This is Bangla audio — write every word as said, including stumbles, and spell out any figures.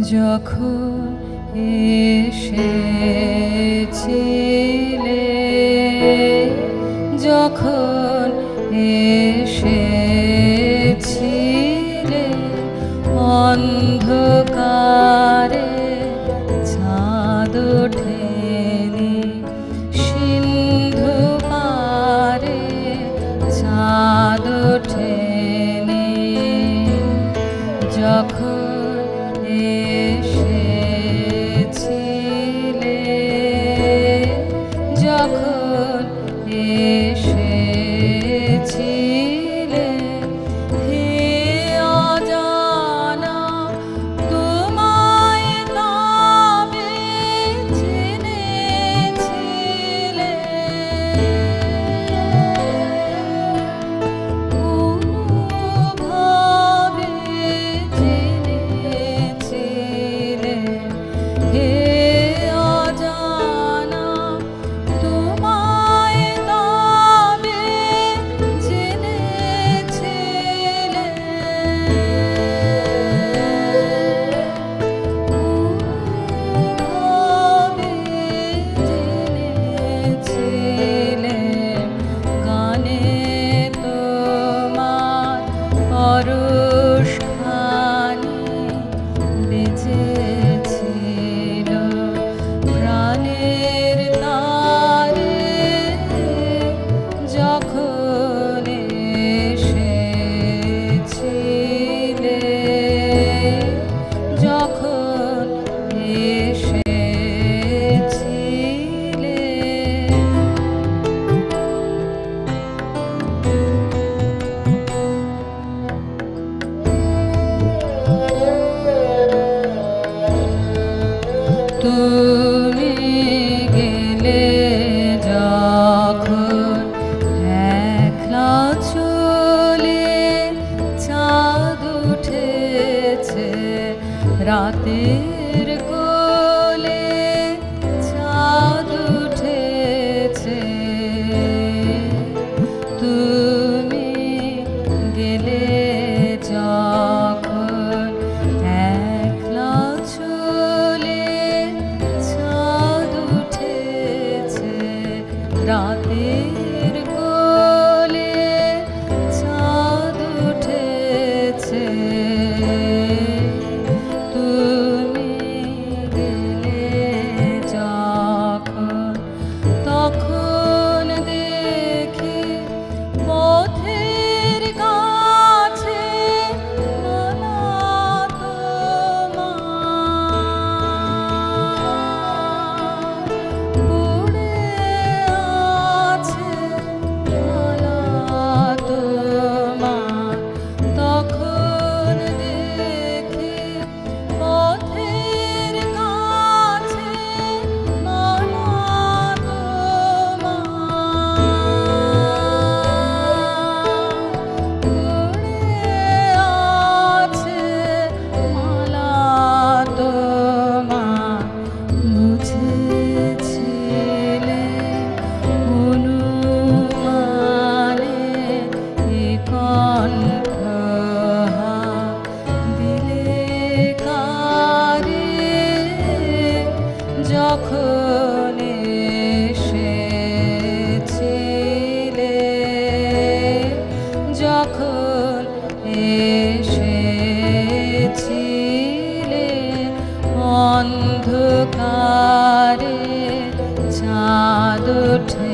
যখন এসেছিলে যখন এসেছিলে অন্ধকারে চাঁদ ওঠেনি সিন্ধু পারে চাঁদ ওঠেনি যখন এসেছিলে যখন এসেছিলে হে অজানা তোমায় তবে চিনেছিলে কোনোভাবে চিনেছিলে হে অজানা তোমায় তবে চিনেছিলে কোনোভাবে চিনেছিলে গানে তোমার পরশখানি বেজেছিল প্রাণের তারে যখন এসেছিলে যখন এসেছিলে তুমি গেলে যখন একলা চলে চাঁদ উঠেছে রাতের কোলে চাঁদ উঠেছে তুমি গেলে যখন একলা চলে চাঁদ উঠেছে রাতের কোলে চাঁদ উঠেছে তুমি গেলে যখন তখন দেখি পথের কাছে মালা তোমার পড়ে আছে মালা তোমার তখন দেখি পথের কাছে মালা তোমার পড়ে আছে মালা তোমার বুঝেছিলে অনুমানে এ কণ্ঠহার দিলে কারে যখন এসেছিলে যখন এসেছিলে অন্ধকারে চাঁদ ওঠে